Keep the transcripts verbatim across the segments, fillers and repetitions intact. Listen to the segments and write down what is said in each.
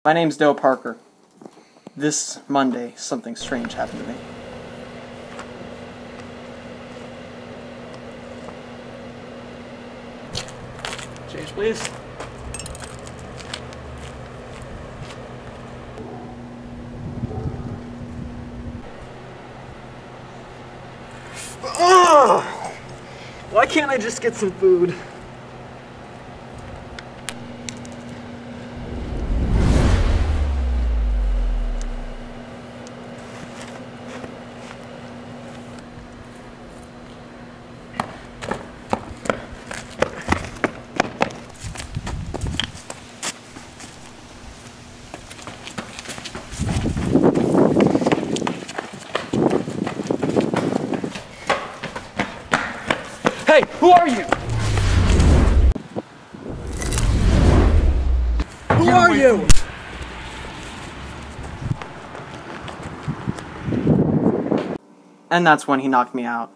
My name's Dale Parker. This Monday, something strange happened to me. Change, please. Ugh! Why can't I just get some food? Hey, who are you? Who are you? And that's when he knocked me out.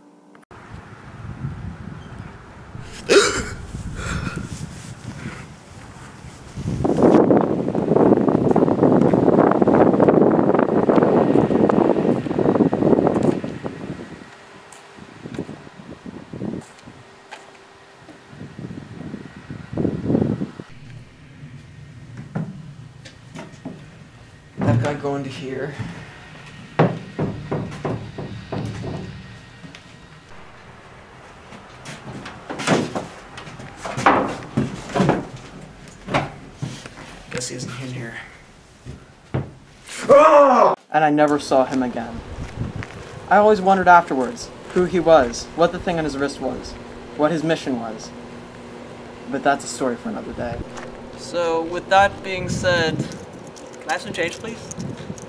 That guy going to here. Guess he isn't in here. And I never saw him again. I always wondered afterwards who he was, what the thing on his wrist was, what his mission was. But that's a story for another day. So, with that being said, can I have some change, please?